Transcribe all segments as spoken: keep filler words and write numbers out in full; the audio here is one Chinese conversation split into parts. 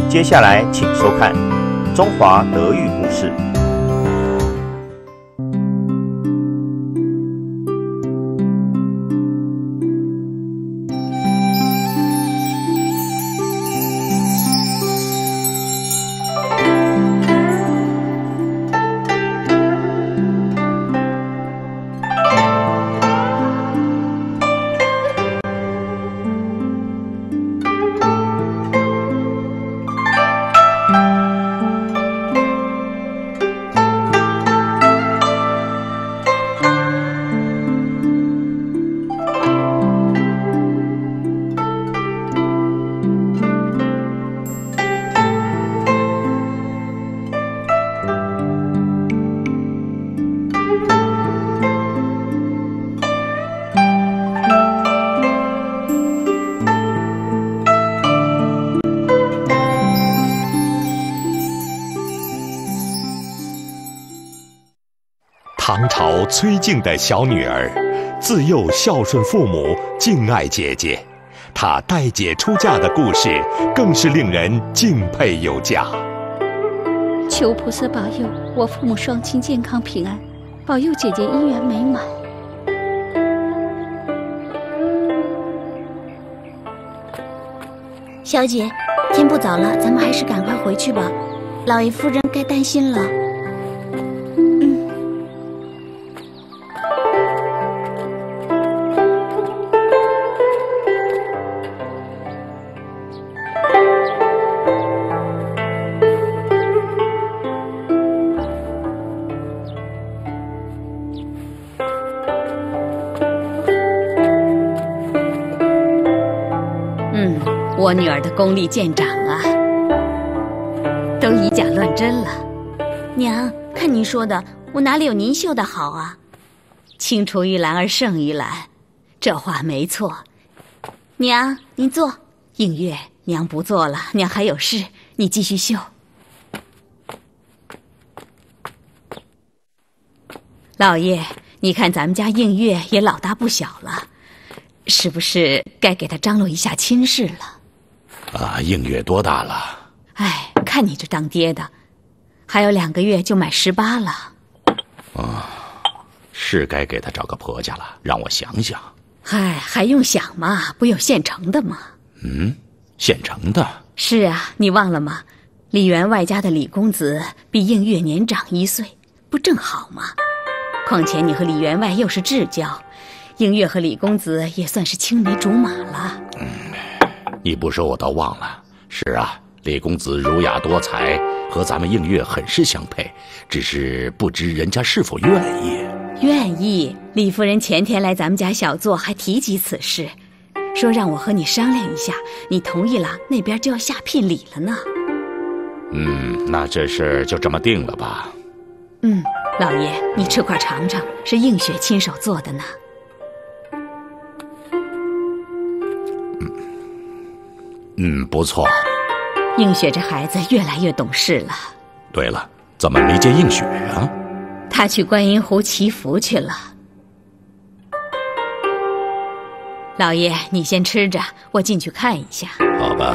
接下来请收看中华德育故事。 唐朝崔静的小女儿，自幼孝顺父母，敬爱姐姐。她带姐出嫁的故事，更是令人敬佩有加。 求菩萨保佑我父母双亲健康平安，保佑姐姐姻缘美满。 小姐，天不早了，咱们还是赶快回去吧。老爷夫人该担心了。 我女儿的功力见长啊，都以假乱真了。 娘，看您说的，我哪里有您绣的好啊？ 青出于蓝而胜于蓝，这话没错。 娘，您坐。 映月，娘不做了，娘还有事，你继续绣。老爷，你看咱们家映月也老大不小了，是不是该给她张罗一下亲事了？ 啊，映月多大了？ 哎，看你这当爹的，还有两个月就满十八了。 啊，是该给她找个婆家了，让我想想。 嗨，还用想吗？不有现成的吗？ 嗯，现成的。 是啊，你忘了吗？李员外家的李公子比映月年长一岁，不正好吗？况且你和李员外又是至交，映月和李公子也算是青梅竹马了。 嗯。你不说我倒忘了。是啊，李公子儒雅多才，和咱们映月很是相配，只是不知人家是否愿意。 愿意。李夫人前天来咱们家小坐，还提及此事，说让我和你商量一下，你同意了，那边就要下聘礼了呢。 嗯，那这事就这么定了吧。 嗯，老爷，你吃块尝尝，是映雪亲手做的呢。 嗯，不错。 映雪这孩子越来越懂事了。 对了，怎么没见映雪啊？ 她去观音湖祈福去了。老爷，你先吃着，我进去看一下。 好吧。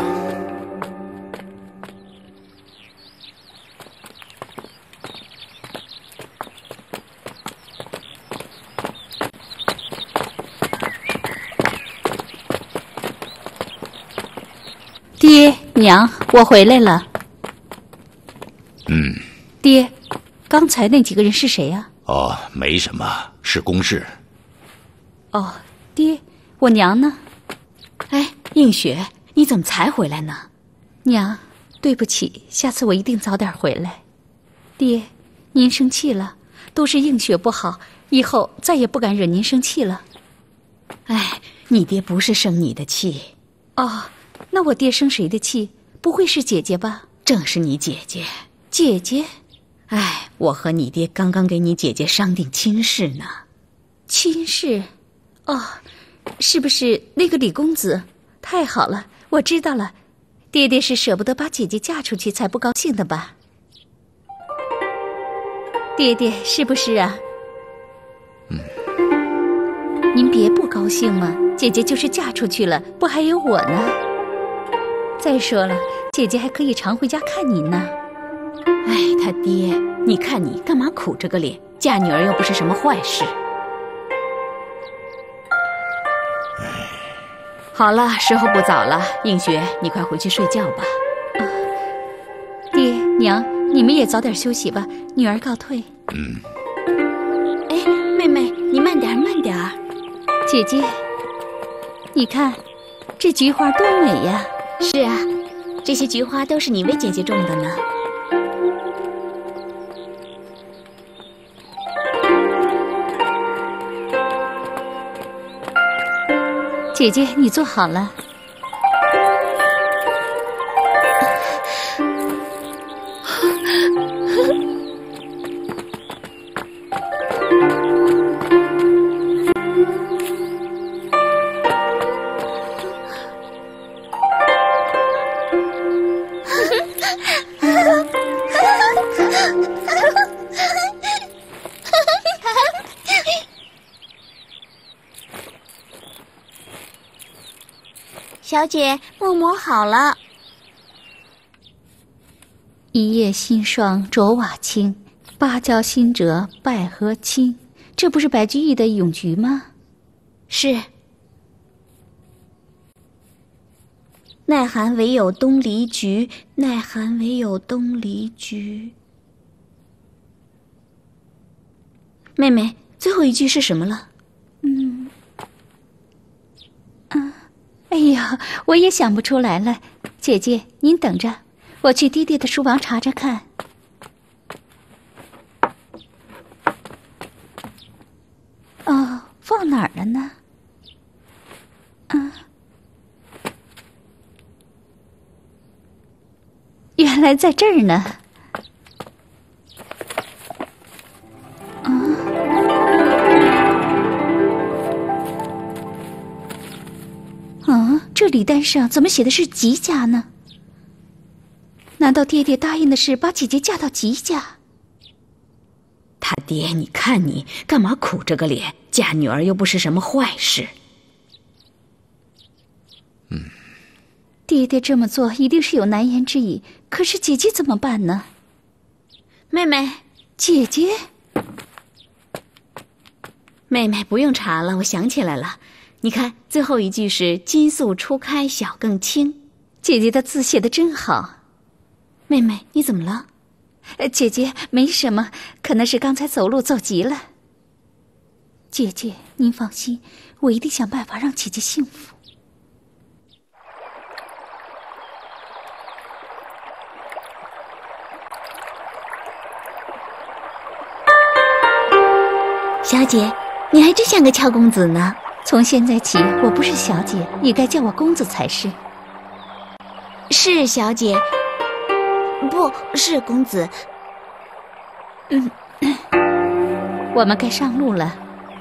爹娘，我回来了。 嗯。 爹，刚才那几个人是谁呀？ 哦，没什么，是公事。 哦，爹，我娘呢？ 哎，映雪，你怎么才回来呢？ 娘，对不起，下次我一定早点回来。爹，您生气了，都是映雪不好，以后再也不敢惹您生气了。 哎，你爹不是生你的气。 哦。那我爹生谁的气？不会是姐姐吧？ 正是你姐姐。 姐姐？ 哎，我和你爹刚刚给你姐姐商定亲事呢。 亲事？哦，是不是那个李公子？太好了，我知道了。爹爹是舍不得把姐姐嫁出去才不高兴的吧？爹爹是不是啊？ 嗯。 您别不高兴嘛，姐姐就是嫁出去了，不还有我呢？再说了， 姐姐还可以常回家看你呢。 哎，他爹，你看你干嘛苦着个脸？嫁女儿又不是什么坏事。好了，时候不早了，映雪，你快回去睡觉吧。 啊，爹娘，你们也早点休息吧，女儿告退。 嗯。 哎，妹妹，你慢点，慢点。 姐姐，你看，这菊花多美呀！ 是啊，这些菊花都是你为姐姐种的呢。 姐姐，你坐好了。 小姐，木磨好了。 一夜新霜濯瓦青，芭蕉新折百合青。这不是白居易的咏菊吗？ 是。耐寒唯有东篱菊，耐寒唯有东篱菊。 妹妹，最后一句是什么了？ 嗯，啊，哎呀，我也想不出来了。姐姐，您等着，我去爹爹的书房查查看。哦，放哪儿了呢？啊，原来在这儿呢。这礼单上怎么写的是吉家呢？难道爹爹答应的是把姐姐嫁到吉家？ 他爹，你看你干嘛苦着个脸？嫁女儿又不是什么坏事。 嗯， 爹爹这么做一定是有难言之隐，可是姐姐怎么办呢？ 妹妹， 姐姐， 妹妹不用查了，我想起来了。你看，最后一句是“金粟初开晓更清”， 姐姐的字写得真好。 妹妹，你怎么了？ 呃，姐姐没什么，可能是刚才走路走急了。姐姐，您放心，我一定想办法让姐姐幸福。 小姐，你还真像个俏公子呢。 从现在起，我不是小姐，也该叫我公子才是。 是小姐，不是公子。 嗯，我们该上路了。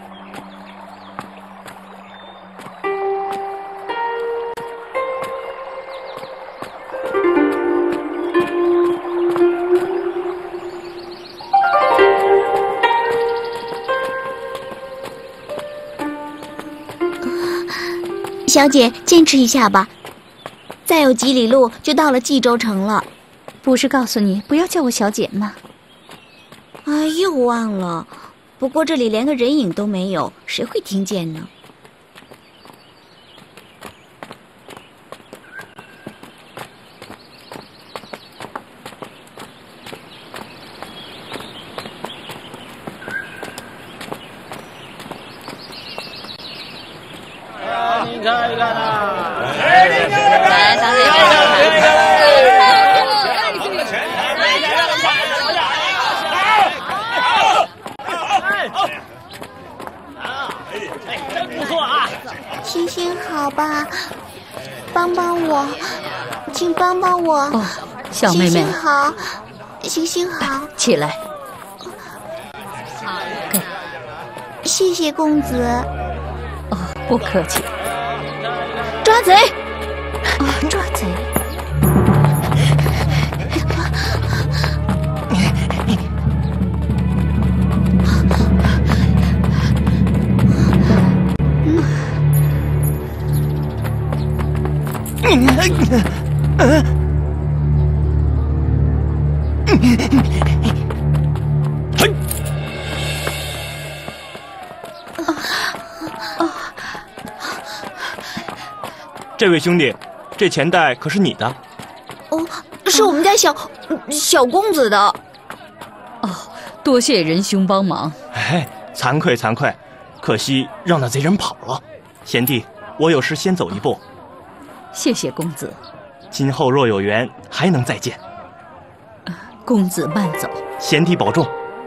小姐，坚持一下吧，再有几里路就到了冀州城了。 不是告诉你不要叫我小姐吗？ 哎，又忘了。不过这里连个人影都没有，谁会听见呢？ 您看一看呐！ 来，咱这边看。 真不错啊！ 行行好吧，帮帮我，请帮帮我。 哦，小妹妹， 行行好，行行好， 起来。 谢谢公子。 哦，不客气。 抓贼！ 啊，抓贼！ 嘿， 这位兄弟，这钱袋可是你的？ 哦，是我们家小小公子的。 哦，多谢仁兄帮忙。 哎，惭愧惭愧，可惜让那贼人跑了。贤弟，我有事先走一步。 谢谢公子。 今后若有缘，还能再见。 公子慢走。 贤弟保重。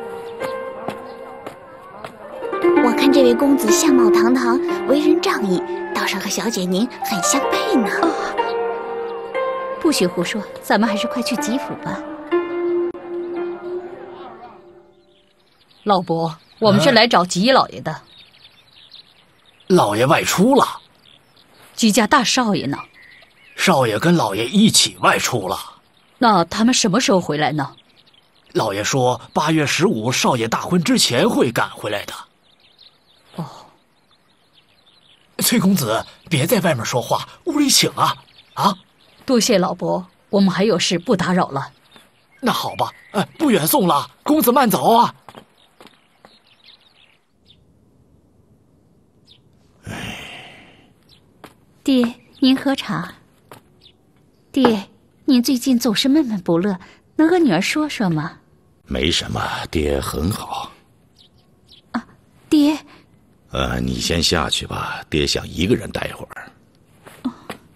我看这位公子相貌堂堂，为人仗义，倒是和小姐您很相配呢。 哦，不许胡说，咱们还是快去吉府吧。 老伯，我们是来找吉老爷的。啊、 老爷外出了。 吉家大少爷呢？ 少爷跟老爷一起外出了。 那他们什么时候回来呢？ 老爷说八月十五少爷大婚之前会赶回来的。 哦， 崔公子，别在外面说话，屋里请啊！啊， 多谢老伯，我们还有事，不打扰了。 那好吧，呃，不远送了，公子慢走啊。 爹，您喝茶。爹，您最近总是闷闷不乐，能和女儿说说吗？ 没什么，爹很好。 啊，爹。 呃，你先下去吧，爹想一个人待会儿。 哦。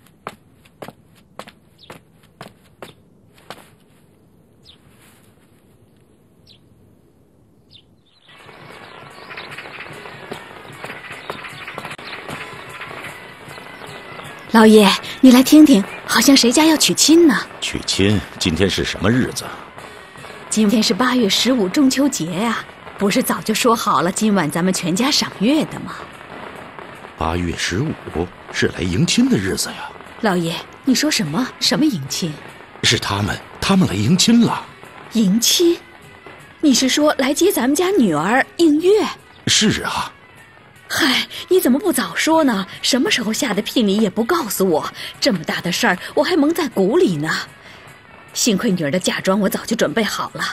老爷，你来听听，好像谁家要娶亲呢？ 娶亲？今天是什么日子？ 今天是八月十五中秋节呀、啊，不是早就说好了今晚咱们全家赏月的吗？ 八月十五是来迎亲的日子呀。 老爷，你说什么？什么迎亲？ 是他们，他们来迎亲了。 迎亲？你是说来接咱们家女儿映月？ 是啊。 嗨，你怎么不早说呢？什么时候下的聘礼也不告诉我，这么大的事儿我还蒙在鼓里呢。幸亏女儿的嫁妆我早就准备好了。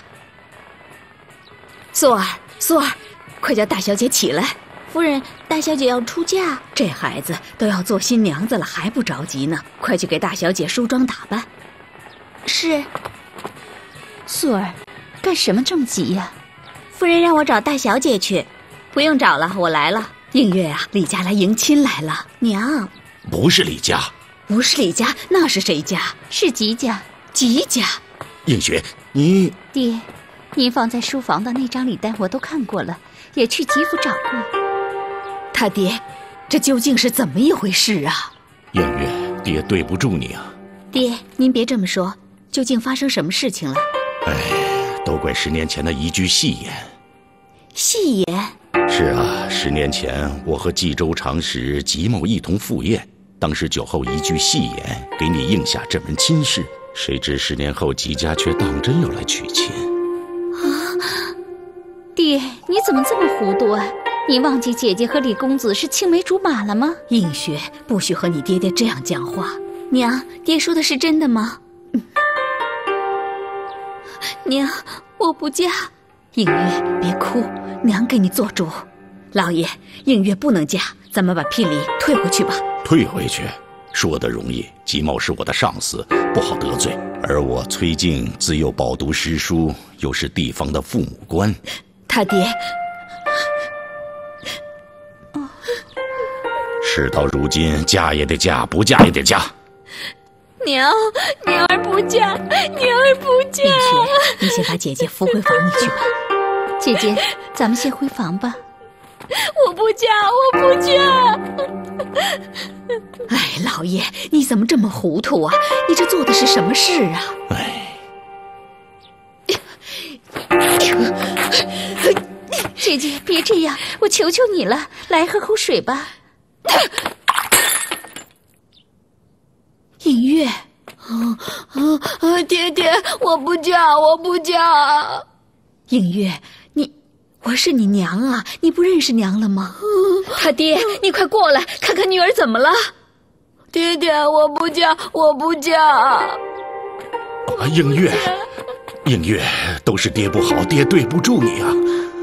素儿，素儿，快叫大小姐起来。 夫人，大小姐要出嫁， 这孩子都要做新娘子了，还不着急呢？快去给大小姐梳妆打扮。 是。 素儿，干什么这么急呀？ 夫人让我找大小姐去。 不用找了，我来了。映月啊，李家来迎亲来了。 娘， 不是李家。 不是李家，那是谁家？ 是吉家。 吉家。 映雪，你爹，您放在书房的那张礼单我都看过了，也去吉府找过。 他爹，这究竟是怎么一回事啊？ 映月，爹对不住你啊。 爹，您别这么说，究竟发生什么事情了？ 哎，都怪十年前的一句戏言。 戏言？ 是啊，十年前我和冀州长史吉某一同赴宴，当时酒后一句戏言，给你应下这门亲事。谁知十年后吉家却当真要来娶亲。 啊！爹，你怎么这么糊涂啊？你忘记姐姐和李公子是青梅竹马了吗？ 映雪，不许和你爹爹这样讲话。 娘，爹说的是真的吗？嗯、娘，我不嫁。 映月，别哭，娘给你做主。老爷，映月不能嫁，咱们把聘礼退回去吧。 退回去？说得容易，吉某是我的上司，不好得罪。而我崔静自幼饱读诗书，又是地方的父母官。 他爹， 事到如今，嫁也得嫁，不嫁也得嫁。 娘，娘儿不嫁，娘儿不嫁。 映雪，你先把姐姐扶回房里去吧。 姐姐，咱们先回房吧。 我不嫁，我不嫁。 哎，老爷，你怎么这么糊涂啊？你这做的是什么事啊？ 哎， 姐姐，别这样，我求求你了，来喝口水吧。 映月， 啊啊！爹爹，我不嫁，我不嫁。 映月，你，我是你娘啊，你不认识娘了吗？他爹，你快过来看看女儿怎么了。 爹爹，我不嫁，我不嫁。 啊，映月， 映月，都是爹不好，爹对不住你啊！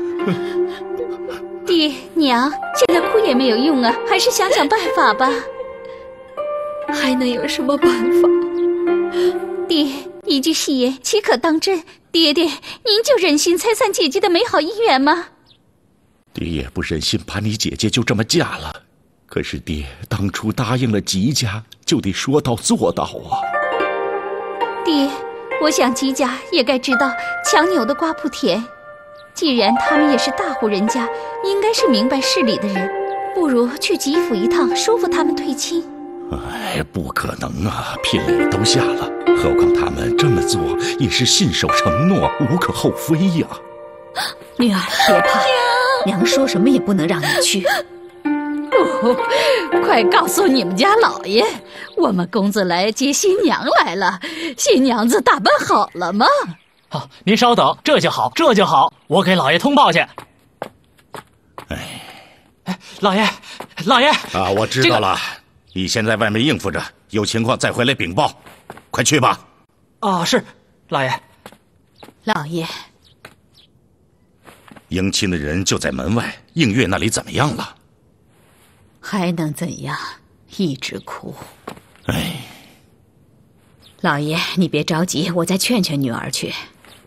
爹娘，现在哭也没有用啊，还是想想办法吧。 还能有什么办法？ 爹，一句戏言岂可当真？爹爹，您就忍心拆散姐姐的美好姻缘吗？ 爹也不忍心把你姐姐就这么嫁了，可是爹当初答应了吉家，就得说到做到啊。 爹，我想吉家也该知道强扭的瓜不甜，既然他们也是大户人家，应该是明白事理的人，不如去吉府一趟，说服他们退亲。 哎，不可能啊！聘礼都下了，何况他们这么做也是信守承诺，无可厚非呀。 女儿，别怕，娘说什么也不能让你去。 哦，快告诉你们家老爷，我们公子来接新娘来了，新娘子打扮好了吗？ 好，您稍等，这就好，这就好，我给老爷通报去。 哎， 哎，老爷，老爷啊，我知道了，这个、你先在外面应付着，有情况再回来禀报，快去吧。 啊，是，老爷。 老爷， 迎亲的人就在门外，映月那里怎么样了？ 还能怎样？一直哭。 哎， 老爷，你别着急，我再劝劝女儿去。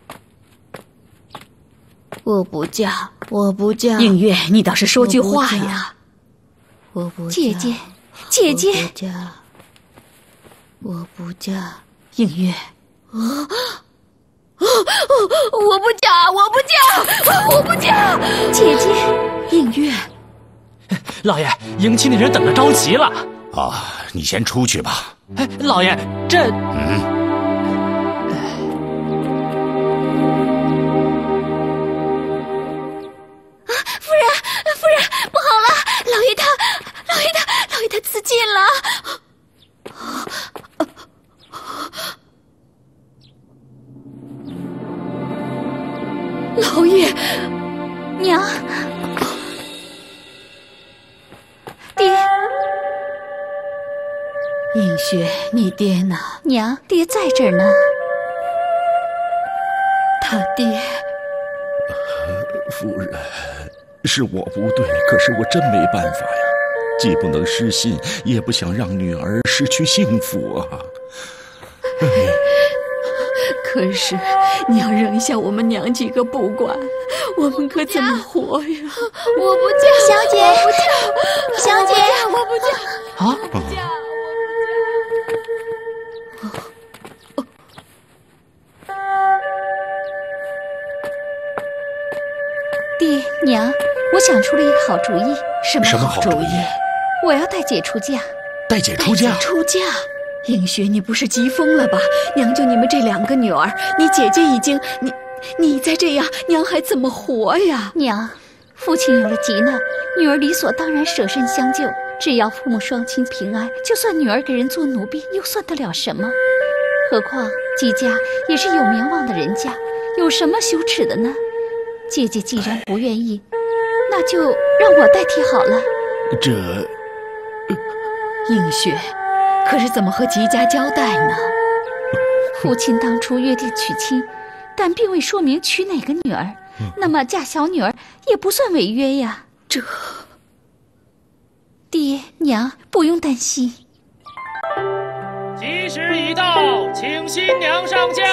我不嫁，我不嫁。 映月，你倒是说句话呀！ 我不嫁， 姐姐，姐姐， 我不嫁，我不嫁。 映月， 啊！我不嫁，我不嫁，我不嫁！ 姐姐， 映月， 老爷，迎亲的人等得着急了。 啊，你先出去吧。 哎，老爷，这…… 嗯。 夫人，夫人，不好了！老爷他，老爷他，老爷他自尽了。老爷， 娘，爹， 映雪，你爹呢？ 娘，爹在这儿呢。 他爹， 夫人，是我不对，可是我真没办法呀，既不能失信，也不想让女儿失去幸福啊。哎， 可是你要扔下我们娘几个不管，我们可怎么活呀？我不嫁， 小姐， 我不嫁，小姐，我不嫁， 啊， 我不嫁，我不嫁。 爹娘，我想出了一个好主意。 什么什么好主意？ 我要带姐出嫁。 带姐出嫁？ 出嫁？映雪，你不是急疯了吧？娘就你们这两个女儿，你姐姐已经……你你再这样，娘还怎么活呀？ 娘，父亲有了急难，女儿理所当然舍身相救。只要父母双亲平安，就算女儿给人做奴婢，又算得了什么？何况季家也是有名望的人家，有什么羞耻的呢？姐姐既然不愿意，那就让我代替好了。 这…… 映雪，可是怎么和吉家交代呢？ 父亲当初约定娶亲，但并未说明娶哪个女儿，嗯、那么嫁小女儿也不算违约呀。 这…… 爹娘不用担心。 吉时已到，请新娘上轿。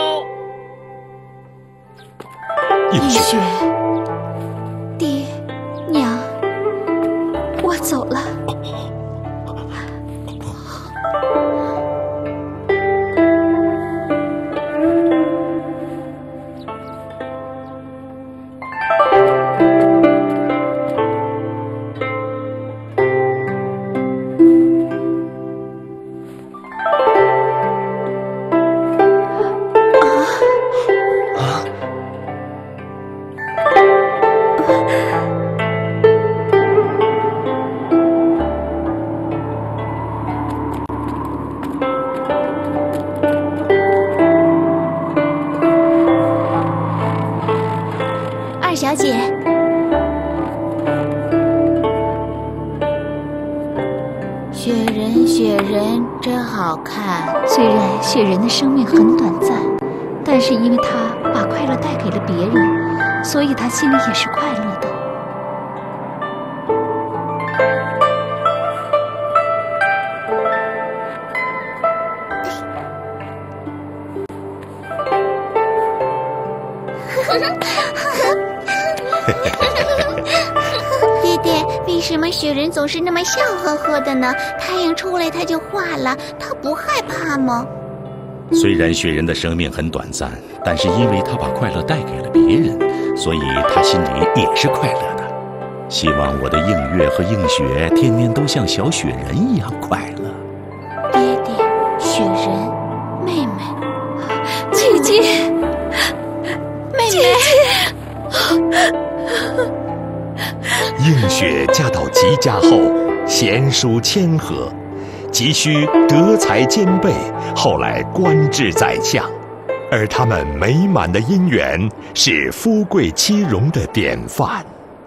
映雪， 爹娘，我走了。 二小姐，雪人，雪人真好看。 虽然雪人的生命很短暂， 但是因为他把快乐带给了别人，所以他心里也是快乐的。 爹爹，为什么雪人总是那么笑呵呵的呢？太阳出来它就化了，他不害怕吗？ 虽然雪人的生命很短暂，但是因为他把快乐带给了别人，所以他心里也是快乐的。希望我的映月和映雪天天都像小雪人一样快乐。 爹爹，雪人，妹妹， 姐姐， 妹妹。 映雪嫁到吉家后，贤淑谦和，急需德才兼备，后来官至宰相。而他们美满的姻缘是夫贵妻荣的典范。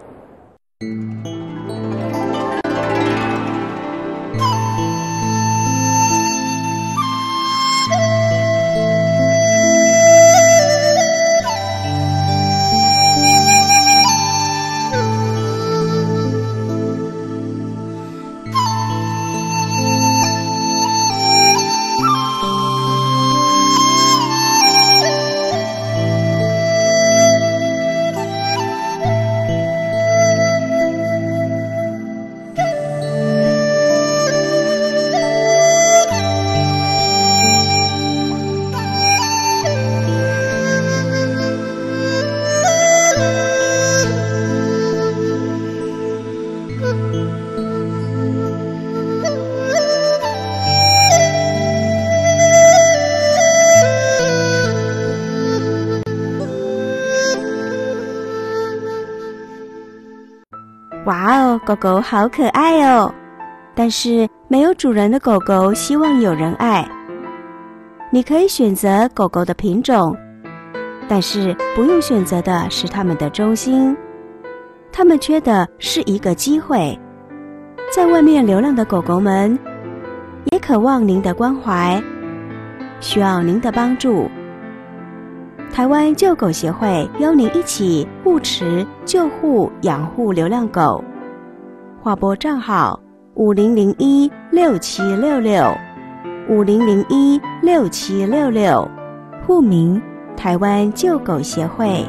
哇哦，狗狗好可爱哦！但是没有主人的狗狗希望有人爱。你可以选择狗狗的品种，但是不用选择的是它们的忠心。它们缺的是一个机会。在外面流浪的狗狗们，也渴望您的关怀，需要您的帮助。台湾救狗协会邀您一起护持、救护、养护流浪狗。划拨账号五零零一六七六六五零零一六七六六，户名台湾救狗协会。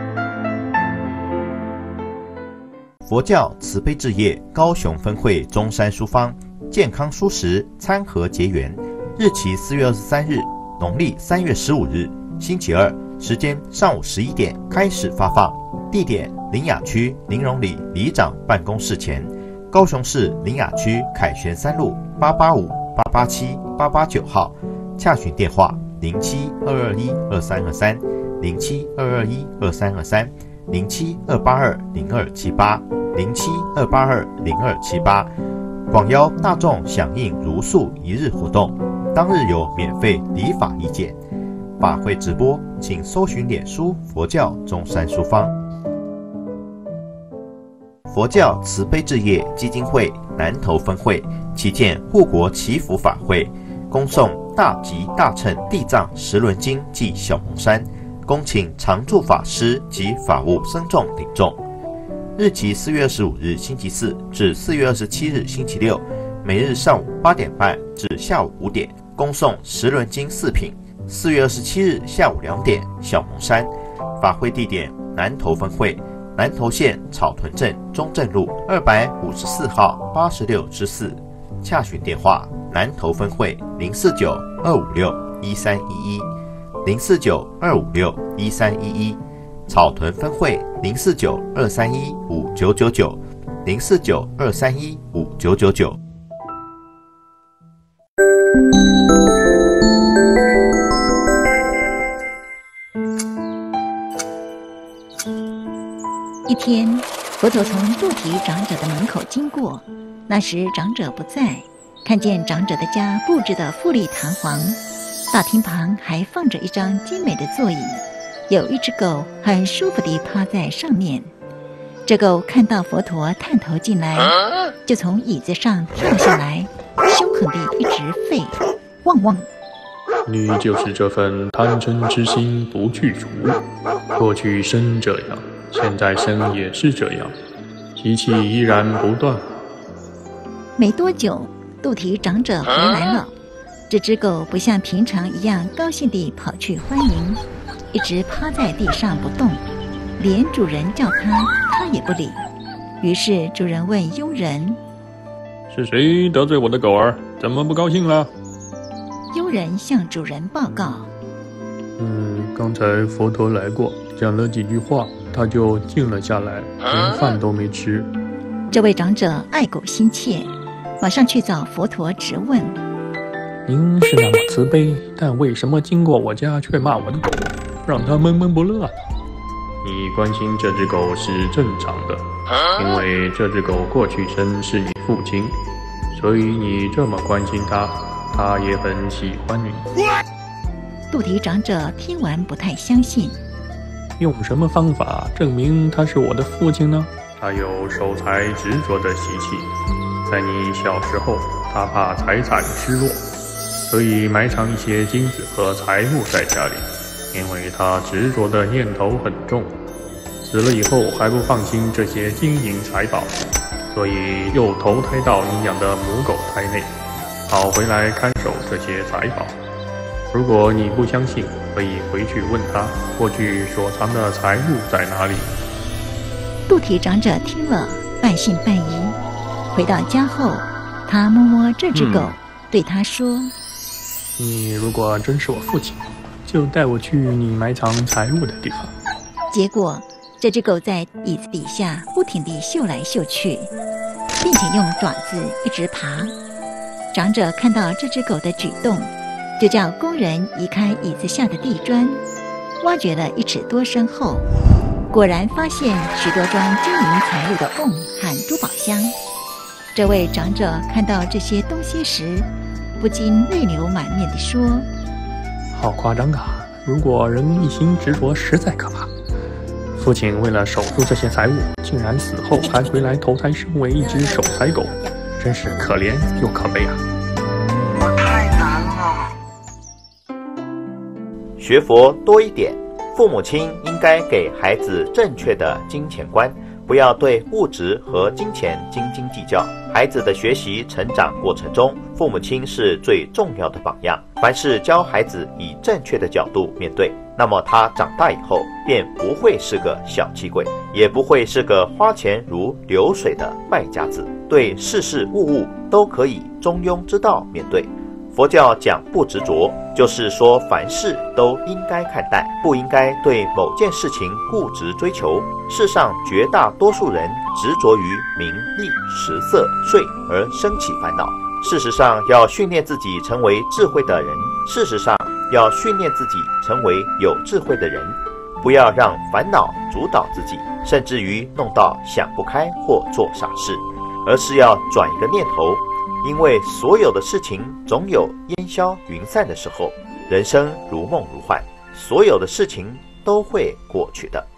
佛教慈悲置业高雄分会中山书坊健康蔬食餐盒结缘，日期四月二十三日，农历三月十五日，星期二，时间上午十一点开始发放，地点苓雅区林荣里里长办公室前，高雄市苓雅区凯旋三路八八五八八七八八九号，洽询电话零七二二一二三二三零七二二一二三二三零七二八二零二七八零七二八二零二七八，广邀大众响应如素一日活动，当日有免费理法意见。法会直播，请搜寻脸书佛教中山书坊。佛教慈悲置业基金会南投分会旗舰护国祈福法会，恭送大吉大乘地藏十轮经暨小蒙山，恭请常住法师及法务僧众领众。日期四月二十五日星期四至四月二十七日星期六，每日上午八点半至下午五点，恭送十轮经四品。四月二十七日下午两点，小蒙山。法会地点南投分会，南投县草屯镇中正路二百五十四号八十六之四。洽询电话：南投分会零四九二五六一三一一零四九二五六一三一一，草屯分会零四九二三一五九九九零四九二三一五九九九。 一天，佛陀从肚皮长者的门口经过，那时长者不在，看见长者的家布置得富丽堂皇，大厅旁还放着一张精美的座椅，有一只狗很舒服地趴在上面。这狗看到佛陀探头进来，就从椅子上跳下来，凶狠地一直吠，汪汪。 你就是这份贪嗔之心不去除。过去生这样，现在生也是这样，习气依然不断。 没多久，肚蹄长者回来了。这只狗不像平常一样高兴地跑去欢迎，一直趴在地上不动，连主人叫它，它也不理。于是主人问佣人： 是谁得罪我的狗儿？怎么不高兴了？ 佣人向主人报告： 嗯，刚才佛陀来过，讲了几句话，他就静了下来，连饭都没吃。 这位长者爱狗心切，马上去找佛陀质问： 您是那么慈悲，但为什么经过我家却骂我的狗，让它闷闷不乐呢？你关心这只狗是正常的，因为这只狗过去生是你父亲，所以你这么关心它，它也很喜欢你。 肚蹄长者听完不太相信， 用什么方法证明他是我的父亲呢？他有守财执着的习气，在你小时候，他怕财产失落，所以埋藏一些金子和财物在家里，因为他执着的念头很重，死了以后还不放心这些金银财宝，所以又投胎到你养的母狗胎内，跑回来看守这些财宝。如果你不相信，可以回去问他过去所藏的财物在哪里。 肚蹄长者听了，半信半疑。回到家后，他摸摸这只狗，嗯、对他说： 你如果真是我父亲，就带我去你埋藏财物的地方。 结果这只狗在椅子底下不停地嗅来嗅去，并且用爪子一直爬。长者看到这只狗的举动，就叫工人移开椅子下的地砖，挖掘了一尺多深后，果然发现许多装金银财物的瓮和珠宝箱。这位长者看到这些东西时，不禁泪流满面地说： 好夸张啊！如果人一心执着，实在可怕。父亲为了守住这些财物，竟然死后还回来投胎身为一只守财狗，真是可怜又可悲啊！ 太难了。学佛多一点，父母亲应该给孩子正确的金钱观，不要对物质和金钱斤斤计较。孩子的学习成长过程中，父母亲是最重要的榜样。凡事教孩子以正确的角度面对，那么他长大以后便不会是个小气鬼，也不会是个花钱如流水的败家子，对事事物物都可以中庸之道面对。佛教讲不执着，就是说凡事都应该看淡，不应该对某件事情固执追求。世上绝大多数人执着于名利食色睡而生起烦恼。事实上，要训练自己成为智慧的人，事实上要训练自己成为有智慧的人，不要让烦恼主导自己，甚至于弄到想不开或做傻事，而是要转一个念头。因为所有的事情总有烟消云散的时候，人生如梦如幻，所有的事情都会过去的。